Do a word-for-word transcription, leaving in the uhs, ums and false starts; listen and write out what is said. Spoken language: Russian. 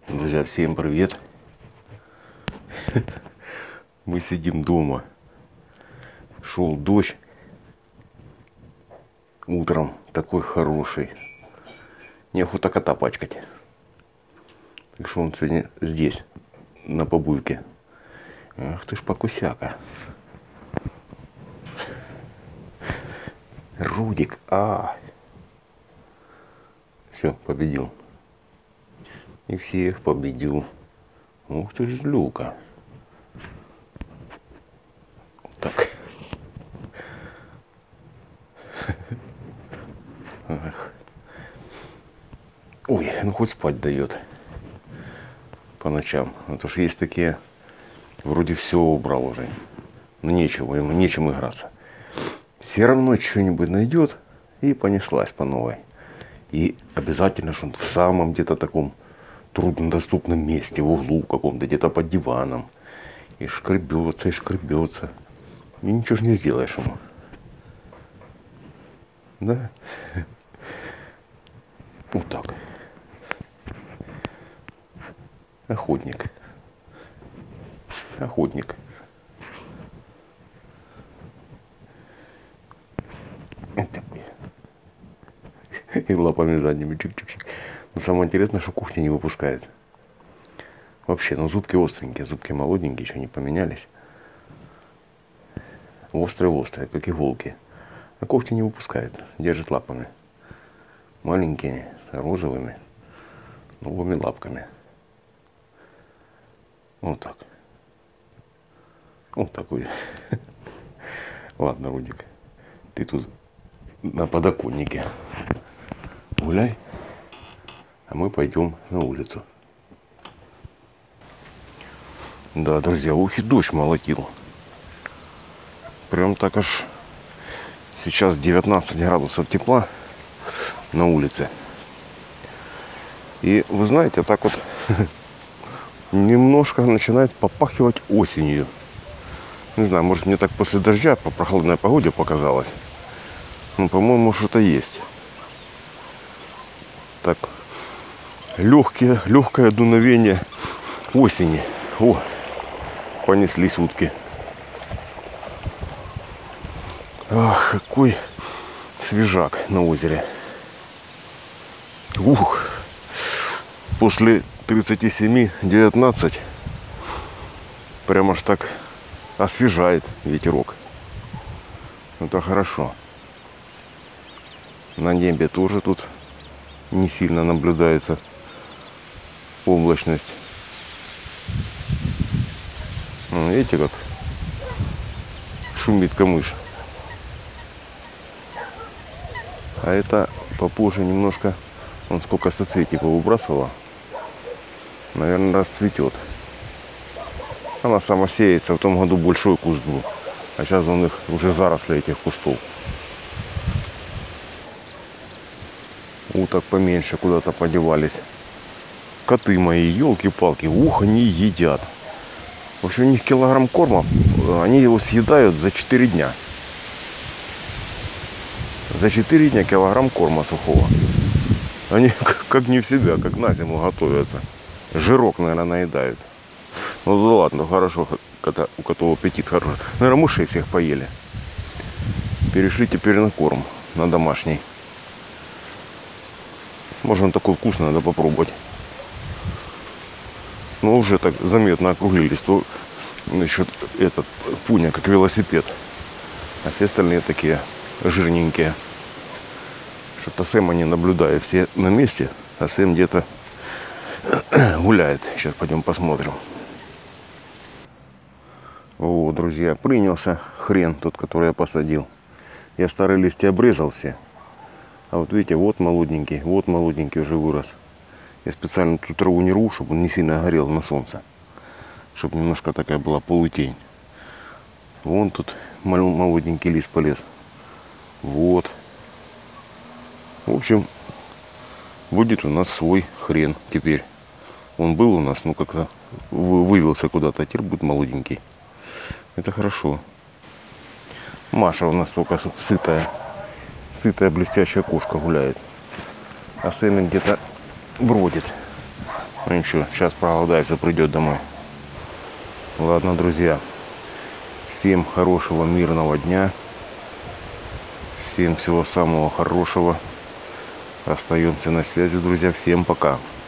Друзья, всем привет! Мы сидим дома. Шел дождь. Утром такой хороший. Неохота кота пачкать. Так что он сегодня здесь, на побуйке. Ах ты ж покусяка. Рудик, а. Все, победил. И всех победил. Ух ты ж злюка. Вот так. Ах. Ой, ну хоть спать дает. По ночам. А то ж есть такие, вроде все убрал уже. Но нечего, ему нечем играться. Все равно что-нибудь найдет и понеслась по новой. И обязательно, что он в самом где-то таком труднодоступном месте, в углу каком-то, где-то под диваном. И шкребется, и шкребется. И ничего ж не сделаешь ему. Да? Вот так. Охотник. Охотник. И лапами задними чик-чик-чик. Но самое интересное, что кухня не выпускает. Вообще, ну зубки остренькие, зубки молоденькие, еще не поменялись. Острые-острые, как иголки. А когти не выпускает, держит лапами. Маленькими, розовыми, новыми лапками. Вот так. Вот такой. Ладно, Рудик, ты тут на подоконнике гуляй, а мы пойдем на улицу. Да, друзья, ух и дождь молотил. Прям так аж сейчас девятнадцать градусов тепла на улице. И вы знаете, так вот немножко начинает попахивать осенью. Не знаю, может мне так после дождя по прохладной погоде показалось. Но, по-моему, что-то есть. Так, легкие, легкое дуновение осени. О, понеслись утки. Ах, какой свежак на озере. Ух, после тридцати семи девятнадцать прямо аж так освежает ветерок. Это хорошо. На небе тоже тут не сильно наблюдается облачность. Видите, как шумит камыш. А это попозже немножко, он сколько соцветиков выбрасывала, наверное, расцветет. Она сама сеется, в том году большой куст был, а сейчас он их уже заросли этих кустов. Уток поменьше куда-то подевались. Коты мои, елки-палки, ух, они едят. В общем, у них килограмм корма, они его съедают за четыре дня. За четыре дня килограмм корма сухого. Они как не в себя, как на зиму готовятся. Жирок, наверное, наедают. Ну да ладно, хорошо, у котов аппетит хороший. Наверное, мышей всех поели. Перешли теперь на корм, на домашний. Может, он такой вкусный, надо попробовать. Но уже так заметно округлились. То еще этот пуня, как велосипед. А все остальные такие жирненькие. Что-то Сэма не наблюдаю. Все на месте, а Сэм где-то гуляет. Сейчас пойдем посмотрим. О, друзья, принялся хрен тот, который я посадил. Я старые листья обрезал все. А вот видите, вот молоденький, вот молоденький уже вырос. Я специально тут траву не рву, чтобы он не сильно горел на солнце. Чтобы немножко такая была полутень. Вон тут молоденький лист полез. Вот. В общем, будет у нас свой хрен теперь. Он был у нас, ну как-то вывелся куда-то, а теперь будет молоденький. Это хорошо. Маша у нас только сытая. Сытая блестящая кошка гуляет. А Сэм где-то бродит. Ну ничего, сейчас проголодается, придет домой. Ладно, друзья. Всем хорошего, мирного дня. Всем всего самого хорошего. Остаемся на связи, друзья. Всем пока.